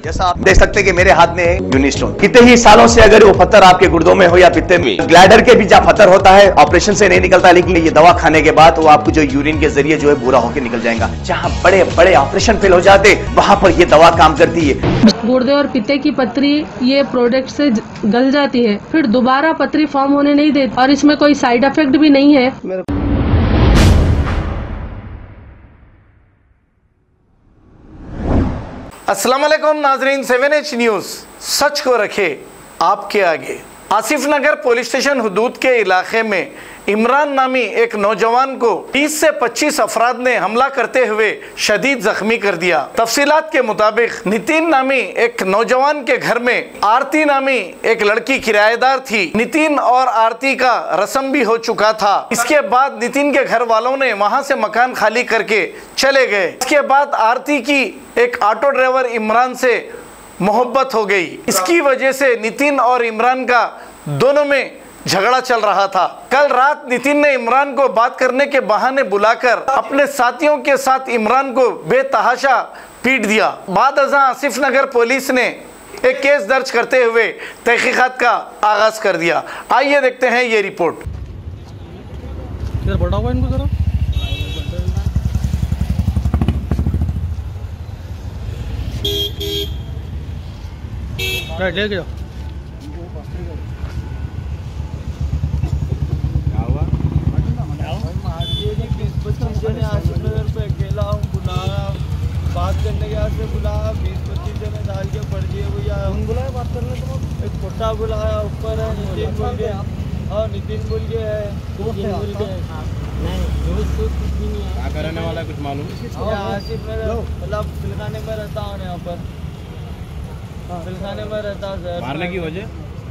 जैसा आप देख सकते हैं कि मेरे हाथ में है यूनिस्टोन। कितने ही सालों से अगर वो पत्थर आपके गुर्दों में हो या पित्ते में, ग्लैडर के भी जब पत्थर होता है ऑपरेशन से नहीं निकलता, लेकिन ये दवा खाने के बाद वो आपको जो यूरिन के जरिए जो है बुरा होकर निकल जाएगा। जहाँ बड़े बड़े ऑपरेशन फेल हो जाते वहां पर ये दवा काम करती है। गुर्दे और पित्ते की पथरी ये प्रोडक्ट से गल जाती है, फिर दोबारा पथरी फॉर्म होने नहीं देती और इसमें कोई साइड इफेक्ट भी नहीं है। अस्सलाम वालेकुम नाजरीन, 7H न्यूज़ सच को रखे आपके आगे। आसिफ नगर पुलिस स्टेशन हुदूद के इलाके में इमरान नामी एक नौजवान को 30 से 25 अफराद ने हमला करते हुए शदीद जख्मी कर दिया। तफसीलात के मुताबिक नितिन नामी एक नौजवान के घर में आरती नामी एक लड़की किराएदार थी। नितिन और आरती का रस्म भी हो चुका था। इसके बाद नितिन के घर वालों ने वहां से मकान खाली करके चले गए। इसके बाद आरती की एक ऑटो ड्राइवर इमरान से मोहब्बत हो गई। इसकी वजह से नितिन और इमरान का दोनों में झगड़ा चल रहा था। कल रात नितिन ने इमरान को बात करने के बहाने बुलाकर अपने साथियों के साथ इमरान को बेतहाशा पीट दिया। बाद अज़ां आसिफ नगर पुलिस ने एक केस दर्ज करते हुए तहकीकात का आगाज कर दिया। आइए देखते हैं ये रिपोर्ट। आसिफ नगर पे अकेला हूँ, बुलाया बात करने के से बुलाया, 20-25 जने डाल के पड़ दिए भैया। बुलाया बात करने तो एक कोटा बुलाया, ऊपर है नितिन बोल के, और नितिन बोल के है क्या करने वाला कुछ मालूम। आसिफ नगर मतलब फिलखाने में रहता हूँ, यहाँ पर फिलखाने में रहता हूँ सर। मारने की वजह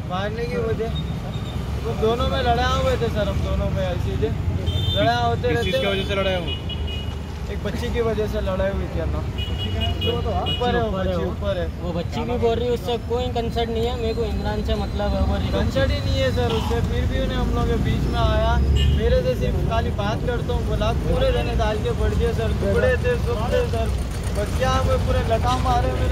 तो दोनों में लड़ाई हुए थे सर। हम दोनों में ऐसी लड़ाई होते रहते। किसकी वजह से लड़ाई हुई? एक बच्ची की वजह से लड़ाई हुई थी ना। ऊपर है वो बच्ची भी बोल रही है, उससे कोई कंसर्न नहीं है। मेरे को इमरान से मतलब है, वो कंसर्न ही नहीं है सर उससे। फिर भी उन्हें हम लोग के बीच में आया, मेरे से सिर्फ खाली बात करता हूँ बोला, पूरे जने डाल के पड़ दिए सर। टुकड़े थे सब थे सर, बच्चियाँ में पूरे लटा मारे मेरे।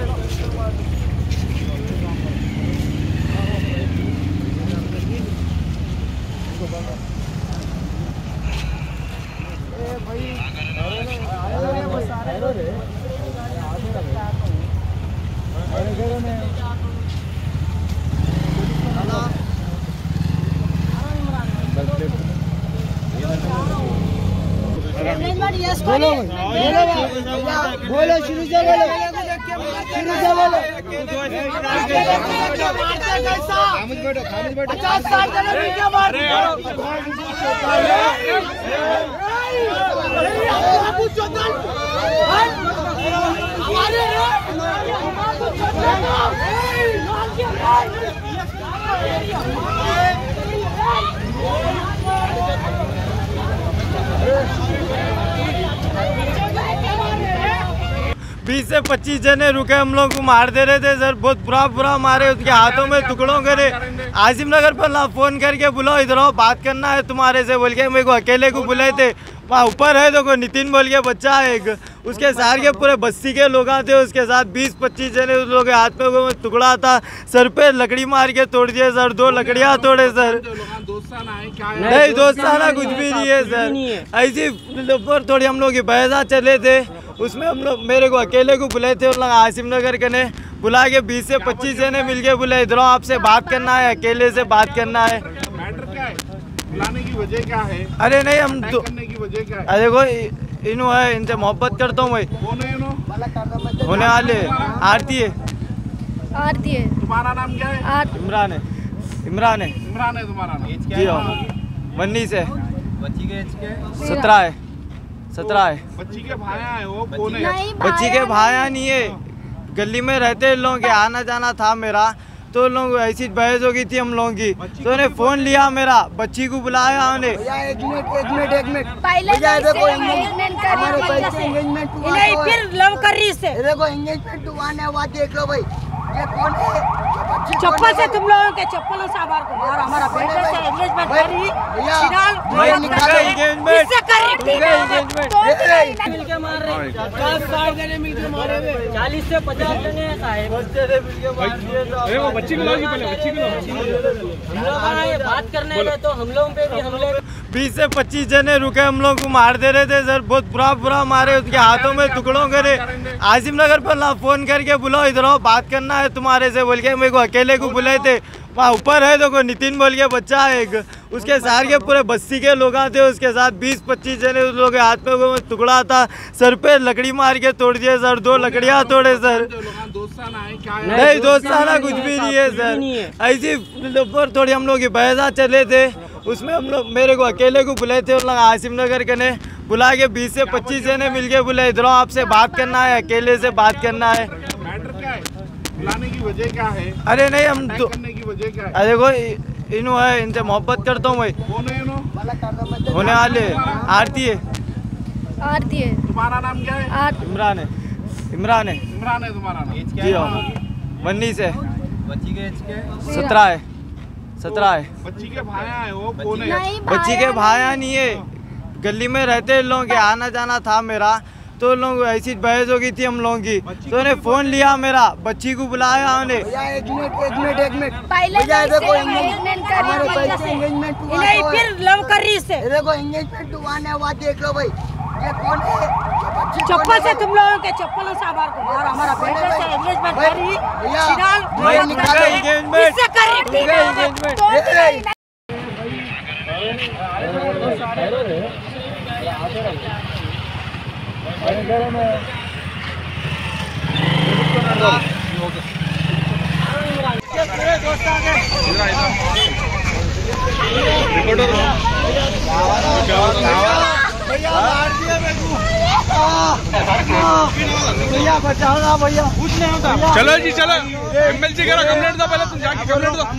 बोलो शुरू से बोलो। बीस से 25 जने रुके, हम लोग को मार दे रहे थे सर। बहुत बुरा मारे, उसके हाथों में टुकड़ों करे। आसिफ नगर पर फोन करके बुलाओ, इधर आओ बात करना है तुम्हारे से बोल के। मेरे को अकेले को बुलाए थे। वहाँ ऊपर है देखो नितिन बोल के बच्चा है एक, उसके साथ के पूरे बस्ती के लोग थे उसके साथ। 20-25 जने उस लोग के हाथ में टुकड़ा था, सर पे लकड़ी मार के तोड़ दिए सर। 2 लकड़ियाँ तोड़े सर। नहीं दोस्ताना कुछ भी नहीं है सर, ऐसी ऊपर थोड़ी हम लोग की बहसा चले थे। उसमें हम लोग मेरे को अकेले को बुलाए थे, उन लोग आसिफ नगर के ने बुला के 20 से 25 जने मिल के बुलाए, इधर आपसे बात करना है, अकेले से बात करना है। बुलाने की वजह क्या है? अरे नहीं हम तो करने की वजह क्या है? अरे देखो इन्हों है, इनसे मोहब्बत करता हूँ मैं। होने वाले आरती है। तुम्हारा नाम क्या है? इमरान है तुम्हारा नाम? जी हाँ, 19 है। बच्ची के एज के 17 है। 17 है। बच्ची के भाया है वो कौन है? बच्ची के भाया नहीं है, गली में रहते लोगों के आना जाना था मेरा, तो लोग ऐसी बहस हो गई थी हम लोगों की, तो उन्हें फोन लिया मेरा, बच्ची को बुलाया उन्हें। एक मिनट भैया देखो एंगेजमेंट फिर लव कर रही से देखो एंगेजमेंट हुआ ना हुआ देख लो भाई। ये कौन है? चप्पल से तुम लोगों के चप्पलों से और हमारा बेटे से एंगेजमेंट करी इससे कर रही मिलके मार रहे 50-60 जने मिलके मारे 40 से 50 जने साहब वो बच्ची को लाओ पहले बच्ची को हम लोग आए बात करने में तो हम लोगों पे भी हमले 20 से 25 जने रुके हम लोग को मार दे रहे थे सर। बहुत बुरा मारे, उसके हाथों में टुकड़ों करे। आसिम नगर पर ना फोन करके बुलाओ, इधर आओ बात करना है तुम्हारे से बोल के मेरे को अकेले को बुलाए थे। वहाँ ऊपर है देखो नितिन बोल के बच्चा है एक, उसके साथ के पूरे बस्ती के लोग थे उसके साथ 20-25 जने उस लोग के हाथ में टुकड़ा था, सर पे लकड़ी मार के तोड़ दिए सर, 2 लकड़ियाँ तोड़े सर। नहीं दोस्ताना कुछ भी नहीं है सर, ऐसी ऊपर थोड़ी हम लोग की बहसा चले थे, उसमें हम लोग मेरे को अकेले को बुलाए थे। उन लोग आसिम नगर के ने बुला के 20 से 25 जने मिल के बुलाए, इधर आपसे बात करना है, अकेले से बात करना है। मैटर क्या है, बुलाने की वजह क्या है? अरे नहीं हम करने की वजह क्या है? अरे देखो इन्हों है, इनसे मोहब्बत करता हूँ मैं। कौन है इन्हों? होने वाले आरती है। आरती है। तुम्हारा नाम क्या है? इमरान है। इमरान है। इमरान है तुम्हारा नाम? जी हाँ, बन्नी से। बच्ची के एज के? 17 है। 17 है। बच्ची के भाया है वो, कौन है? बच्ची के भाया नहीं है, गली में रहते लोगों के आना जाना था मेरा, तो लोग ऐसी बहस हो गई थी हम लोगों की, तो उन्हें फोन लिया मेरा, बच्ची को बुलाया उन्हें। एक मिनट पहले देखो एंगेजमेंट नहीं फिर लव कर रही इससे देखो एंगेजमेंट हुआ ना हुआ देख लो भाई, ये कौन है? चप्पल से तुम लोगों के चप्पलों से और हमारा बेटे से एंगेजमेंट करी इससे कर रही। भैया बचाओ भैया, चलो जी चलो, एमएलसी करा कंप्लेंट दो, पहले तुम जाके कंप्लेंट दो।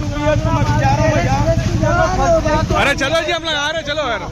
अरे चलो जी हम लोग आ रहे, चलो यार।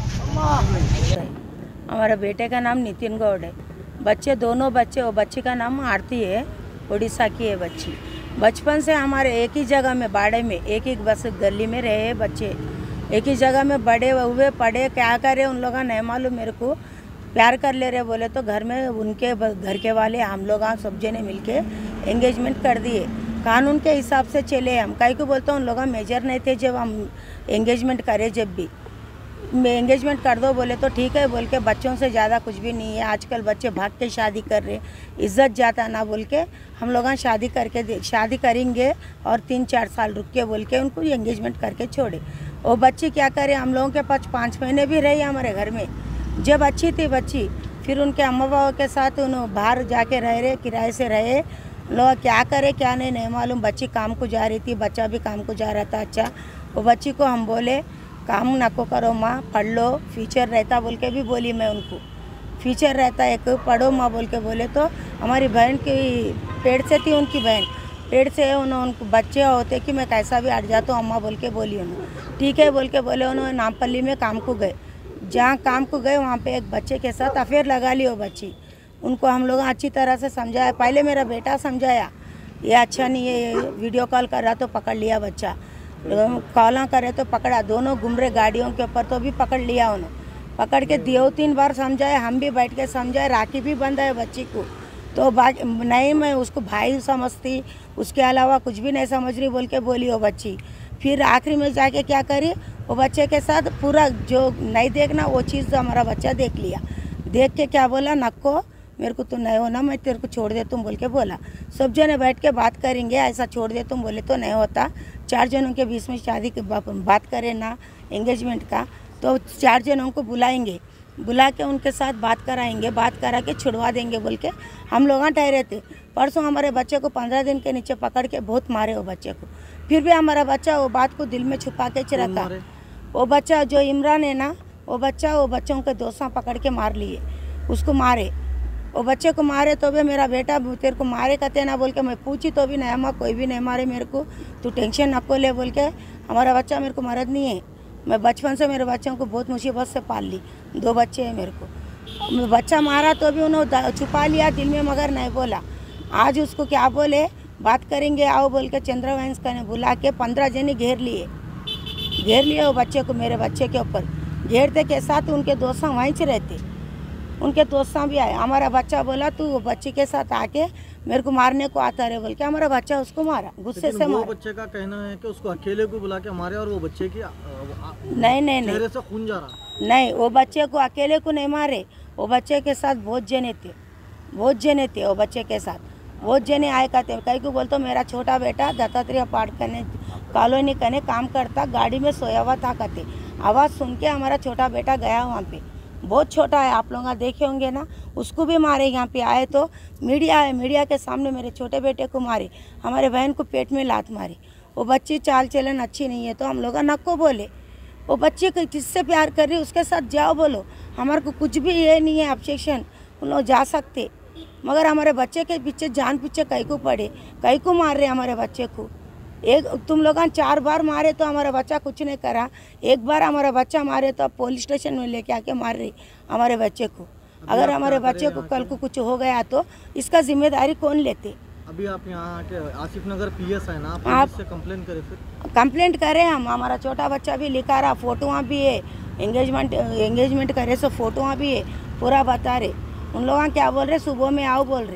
हमारे बेटे का नाम नितिन गौड़ है, बच्चे दोनों बच्चे, वो बच्ची का नाम आरती है, उड़ीसा की है बच्ची। बचपन से हमारे एक ही जगह में बाड़े में एक ही बस गली में रहे बच्चे, एक ही जगह में बड़े हुए पढ़े, क्या करे उन लोगों नहीं मालूम। मेरे को प्यार कर ले रहे बोले तो घर में उनके घर के वाले हम लोग सब जने मिल के एंगेजमेंट कर दिए, कानून के हिसाब से चले हम। कहीं को बोलते उन लोग मेजर नहीं थे जब हम एंगेजमेंट करे, जब भी एंगेजमेंट कर दो बोले तो ठीक है बोल के, बच्चों से ज़्यादा कुछ भी नहीं है। आजकल बच्चे भाग के शादी कर रहे, इज्जत जाता ना बोल के हम लोग शादी करके शादी करेंगे और 3-4 साल रुक के बोल के उनको एंगेजमेंट करके छोड़े। वो बच्ची क्या करे, हम लोगों के पास 5 महीने भी रही हमारे घर में, जब अच्छी थी बच्ची। फिर उनके अम्मा बाबा के साथ उन्होंने बाहर जाके रह रहे, किराए से रहे। लोग क्या करे क्या नहीं मालूम। बच्ची काम को जा रही थी, बच्चा भी काम को जा रहा था। अच्छा वो बच्ची को हम बोले काम नको करो माँ, पढ़ लो, फ्यूचर रहता बोल के भी बोली मैं उनको, फ्यूचर रहता एक, पढ़ो माँ बोल के बोले। तो हमारी बहन की पेड़ से थी, उनकी बहन पेड़ से उनको बच्चे होते कि मैं कैसा भी हट जाता हूँ अम्मा बोल के बोली उन्होंने। ठीक है बोल के बोले, उन्होंने नामपल्ली में काम को गए। जहाँ काम को गए वहाँ पे एक बच्चे के साथ अफेयर लगा ली वो बच्ची। उनको हम लोग अच्छी तरह से समझाया, पहले मेरा बेटा समझाया ये अच्छा नहीं है, वीडियो कॉल कर रहा तो पकड़ लिया बच्चा, कॉल करे तो पकड़ा, दोनों घूम रहे गाड़ियों के ऊपर तो भी पकड़ लिया उन्होंने। पकड़ के 2-3 बार समझाए, हम भी बैठ के समझाए, राखी भी बंद है बच्ची को। तो नहीं मैं उसको भाई समझती, उसके अलावा कुछ भी नहीं समझ रही बोल के बोली वो बच्ची। फिर आखिरी में जाके क्या करी, वो बच्चे के साथ पूरा जो नहीं देखना वो चीज़ हमारा बच्चा देख लिया। देख के क्या बोला, नक्को मेरे को तो नहीं होना, मैं तेरे को छोड़ दे तुम बोल के बोला। सब जने बैठ के बात करेंगे, ऐसा छोड़ दे तुम बोले तो नहीं होता। 4 जनों के बीच में शादी की बात करें ना एंगेजमेंट का, तो 4 जनों को बुलाएंगे, बुला के उनके साथ बात कराएंगे, बात करा के छुड़वा देंगे बोल के हम लोग ठहरे थे। परसों हमारे बच्चे को 15 दिन के नीचे पकड़ के बहुत मारे वो बच्चे को। फिर भी हमारा बच्चा वो बात को दिल में छुपा के रखा। वो बच्चा जो इमरान है ना, वो बच्चों के दोस्तों पकड़ के मार लिए, उसको मारे, वो बच्चे को मारे। तो भी मेरा बेटा तेरे को मारे कहते ना बोल के मैं पूछी तो भी नहीं, अम्मा कोई भी नहीं मारे मेरे को, तू टेंशन नको ले बोल के। हमारा बच्चा मेरे को मरद नहीं है, मैं बचपन से मेरे बच्चों को बहुत मुसीबत से पाल ली, 2 बच्चे हैं मेरे को। बच्चा मारा तो भी उन्होंने छुपा लिया दिल में, मगर नहीं बोला। आज उसको क्या बोले, बात करेंगे आओ बोल के चंद्रवंश का ने बुला के 15 जने घेर लिए वो बच्चे को, मेरे बच्चे के ऊपर घेरते के साथ उनके दोस्त वहीं से रहते, उनके दोस्त भी आए। हमारा बच्चा बोला तू वो बच्चे के साथ आके मेरे को मारने को आता रहे बोल के हमारा बच्चा उसको मारा, गुस्से से मारा। बच्चे का कहना है कि उसको अकेले को बुला के मारे और वो बच्चे की नहीं चेहरे से खून जा रहा। नहीं, वो बच्चे को अकेले को नहीं मारे, वो बच्चे के साथ बहुत जने थे वो बच्चे के साथ बहुत जने आए कहते कहीं को बोलते मेरा छोटा बेटा दत्तात्रेय पाठ करने कॉलोनी करने काम करता, गाड़ी में सोया हुआ था कहते। आवाज़ सुन के हमारा छोटा बेटा गया वहाँ पे, बहुत छोटा है, आप लोग देखे होंगे ना, उसको भी मारे। यहाँ पे आए तो मीडिया है, मीडिया के सामने मेरे छोटे बेटे को मारे, हमारे बहन को पेट में लात मारी। वो बच्ची चाल चलन अच्छी नहीं है तो हम लोग नको बोले, वो बच्ची किससे प्यार कर रही है उसके साथ जाओ बोलो, हमारे को कुछ भी ये नहीं है ऑब्जेक्शन, उन लोग जा सकते। मगर हमारे बच्चे के पीछे जान पीछे कहीं को पड़े, कहीं को मार रहे हमारे बच्चे को। एक तुम लोग 4 बार मारे तो हमारा बच्चा कुछ नहीं करा, एक बार हमारा बच्चा मारे तो अब पुलिस स्टेशन में लेके आके मार रही हमारे बच्चे को। अगर हमारे बच्चे को कल को कुछ हो गया तो इसका जिम्मेदारी कौन लेते? अभी आप यहाँ के आसिफ नगर पीएस है ना, आप से कंप्लेंट करें? फिर कंप्लेंट करें हम, हमारा छोटा बच्चा भी लिखा रहा, फोटोआँ भी है, एंगेजमेंट करे सो फोटोआँ भी है, पूरा बता रहे। उन लोग क्या बोल रहे सुबह में आओ बोल रहे,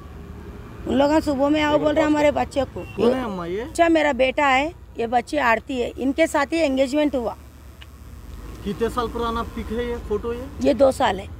उन लोग सुबह में आओ बोल रहे हमारे बच्चे को। अच्छा मेरा बेटा है, ये बच्ची आरती है, इनके साथ ही एंगेजमेंट हुआ। कितने साल पुराना पिक है ये फोटो? ये 2 साल है,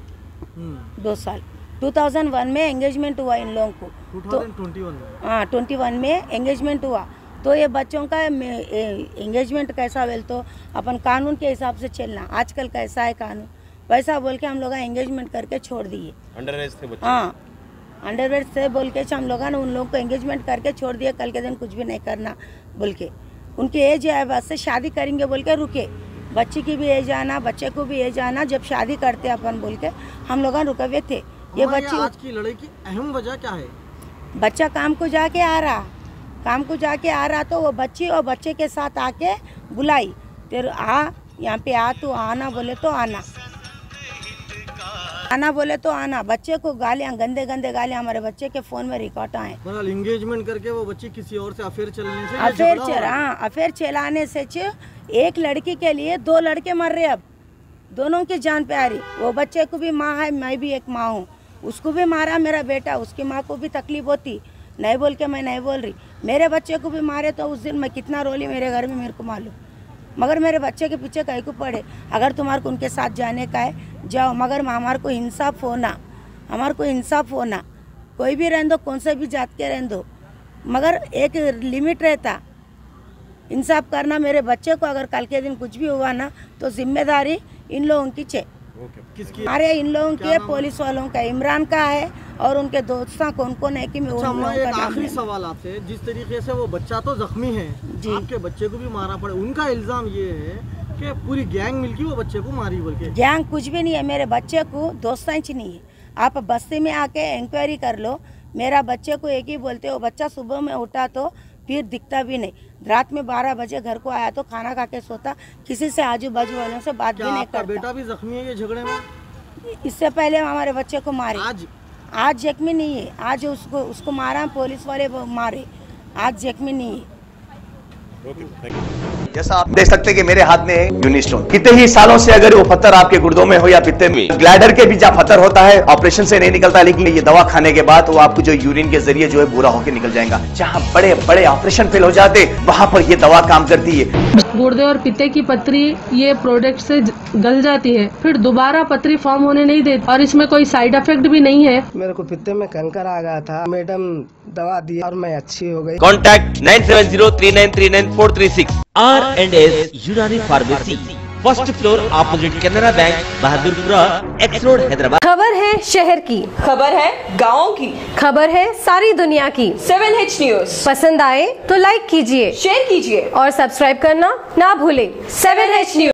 2 साल 2001 में एंगेजमेंट हुआ इन लोगों को। 2021 में? हाँ 21 में एंगेजमेंट हुआ। तो ये बच्चों का एंगेजमेंट कैसा वेल तो अपन कानून के हिसाब से चलना, आजकल कैसा है कानून वैसा बोल के हम लोग एंगेजमेंट करके छोड़ दिए। अंडरएज थे बच्चे? हाँ अंडरवेयर से बोल के हम लोगों ने उन लोगों को एंगेजमेंट करके छोड़ दिया, कल के दिन कुछ भी नहीं करना बोल के। उनकी एज है बस से शादी करेंगे बोल के रुके, बच्ची की भी एज आना, बच्चे को भी एज आना, जब शादी करते अपन बोल के हम लोग रुके हुए थे। ये बच्ची आज की लड़ाई की अहम वजह क्या है? बच्चा काम को जाके आ रहा तो वो बच्ची और बच्चे के साथ आके बुलाई, तेरे आ यहाँ पे आ, तू आना बोले तो आना बोले तो आना। बच्चे को गालियाँ, गंदे गालियाँ हमारे बच्चे के फोन में रिकॉर्ड आए। एंगेजमेंट करके वो बच्ची किसी और से अफेयर चलाने से एक लड़की के लिए 2 लड़के मर रहे, अब दोनों की जान पे आ रही। वो बच्चे को भी माँ है, मैं भी एक माँ हूँ, उसको भी मारा मेरा बेटा, उसकी माँ को भी तकलीफ होती, नहीं बोल के मैं नहीं बोल रही। मेरे बच्चे को भी मारे तो उस दिन मैं कितना रोली मेरे घर में, मेरे को मालूम। मगर मेरे बच्चे के पीछे कहीं को पड़े, अगर तुम्हारे को उनके साथ जाने का है जाओ, मगर हमारे को इंसाफ होना, कोई भी रहने दो, कौन से भी जात के रहने दो, मगर एक लिमिट रहता इंसाफ करना। मेरे बच्चे को अगर कल के दिन कुछ भी हुआ ना तो जिम्मेदारी इन लोगों की है। अरे इन लोगों के पुलिस वालों का, इमरान का है और उनके दोस्तों कौन है कि मैं आखिरी सवाल आपसे, जिस तरीके से वो बच्चा तो जख्मी है, आपके बच्चे को भी मारा पड़े, उनका इल्जाम ये है कि पूरी गैंग मिलके वो बच्चे को मारी बोल के। गैंग कुछ भी नहीं है, मेरे बच्चे को दोस्तां नहीं है। आप बस्ती में आके इंक्वायरी कर लो, मेरा बच्चे को एक ही बोलते हो, बच्चा सुबह में उठा तो फिर दिखता भी नहीं, रात में 12 बजे घर को आया तो खाना खा के सोता, किसी से आजू बाजू वालों से बात भी नहीं करता। बेटा भी जख्मी है ये झगड़े में? इससे पहले हमारे बच्चे को मारे, आज जख्मी नहीं है, आज उसको मारा पुलिस वाले मारे, आज जख्मी नहीं है। जैसा आप देख सकते हैं कि मेरे हाथ में है यूनिस्टोन। कितने ही सालों से अगर वो पत्थर आपके गुर्दों में हो या पित्ते में, ग्लैडर के भी जहाँ पत्थर होता है ऑपरेशन से नहीं निकलता, लेकिन ये दवा खाने के बाद वो आपको जो यूरिन के जरिए जो है पूरा होकर निकल जाएगा। जहाँ बड़े बड़े ऑपरेशन फेल हो जाते वहां पर ये दवा काम करती है। गुर्दे और पित्ते की पथरी ये प्रोडक्ट से गल जाती है, फिर दोबारा पथरी फॉर्म होने नहीं देती और इसमें कोई साइड इफेक्ट भी नहीं है। मेरे को पित्ते में कंकर आ गया था, मैडम दवा दी और मैं अच्छी हो गई। Contact 9703939436 R&S Unani pharmacy, first floor opposite Canara bank, Bahadurpura, X road, Hyderabad. खबर है शहर की, खबर है गाँव की, खबर है सारी दुनिया की। 7H न्यूज पसंद आए तो लाइक कीजिए, शेयर कीजिए और सब्सक्राइब करना ना भूले। 7H news.